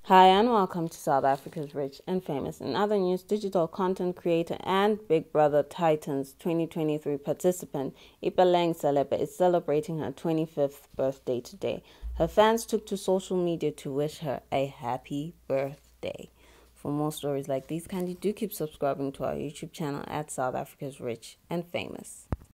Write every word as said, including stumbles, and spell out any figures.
Hi and welcome to South Africa's Rich and Famous. In other news, digital content creator and Big Brother Titans twenty twenty-three participant Ipeleng Selepe is celebrating her twenty-fifth birthday today. Her fans took to social media to wish her a happy birthday. For more stories like these, kindly do keep subscribing to our YouTube channel at South Africa's Rich and Famous.